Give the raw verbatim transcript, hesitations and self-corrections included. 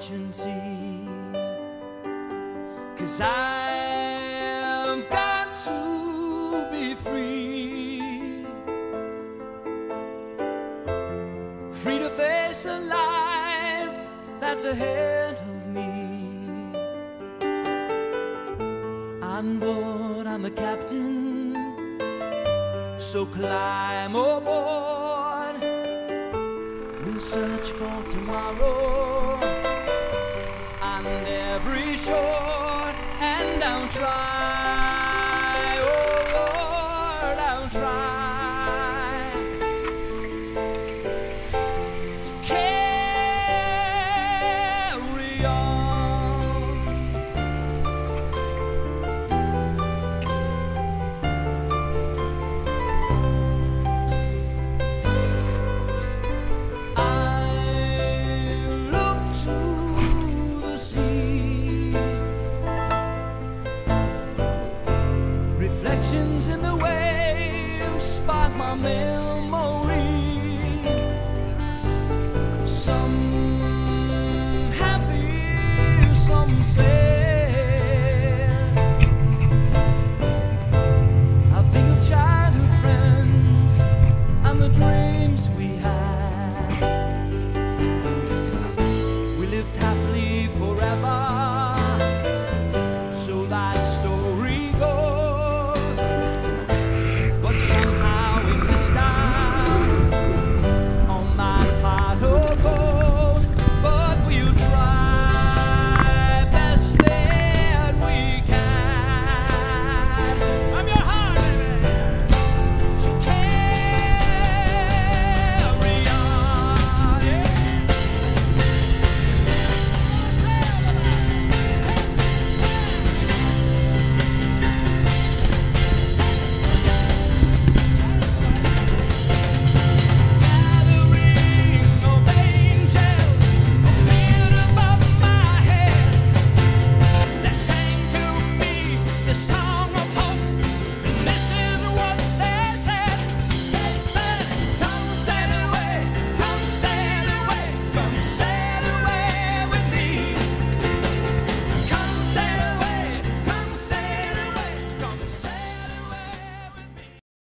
emergency, 'cause I've got to be free, free to face a life that's ahead of me. On board, I'm the captain, so climb aboard. We'll search for tomorrow on every shore, and I'll try, oh Lord, I'll try to carry on. I look to the sea, reflections in the waves spark my memory. Some happy, some sad.